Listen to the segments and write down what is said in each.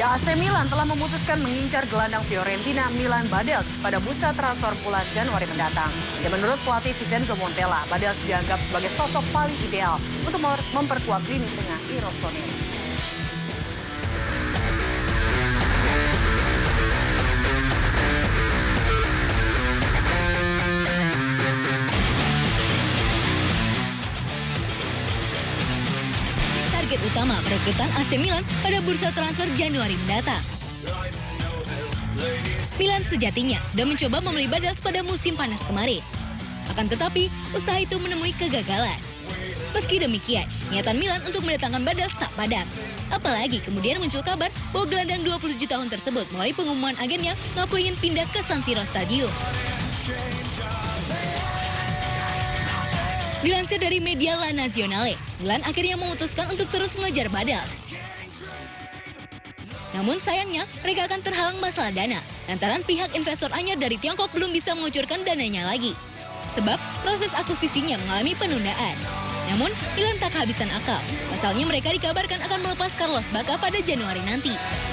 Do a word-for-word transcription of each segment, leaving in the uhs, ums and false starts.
A C Milan telah memutuskan mengincar gelandang Fiorentina Milan Badelj pada bursa transfer bulan Januari mendatang. Dan menurut pelatih Vincenzo Montella, Badelj dianggap sebagai sosok paling ideal untuk memperkuat lini tengah I Rossoneri. Target utama perekrutan A C Milan pada bursa transfer Januari mendatang. Milan sejatinya sudah mencoba membeli Badelj pada musim panas kemarin. Akan tetapi, usaha itu menemui kegagalan. Meski demikian, niatan Milan untuk mendatangkan Badelj tak padam. Apalagi kemudian muncul kabar bahwa gelandang dua puluh tujuh tahun tersebut melalui pengumuman agennya ngaku ingin pindah ke San Siro Stadium. Dilansir dari media La Nazionale, Milan akhirnya memutuskan untuk terus mengejar Badelj. Namun sayangnya, mereka akan terhalang masalah dana, lantaran pihak investor anyar dari Tiongkok belum bisa mengucurkan dananya lagi. Sebab proses akuisisinya mengalami penundaan. Namun, Milan tak kehabisan akal. Pasalnya mereka dikabarkan akan melepas Carlos Bacca pada Januari nanti.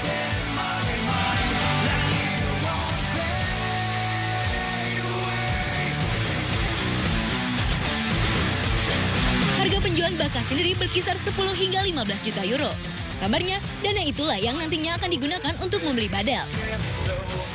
Harga penjualan Bacca sendiri berkisar sepuluh hingga lima belas juta euro. Kabarnya, dana itulah yang nantinya akan digunakan untuk membeli Badelj.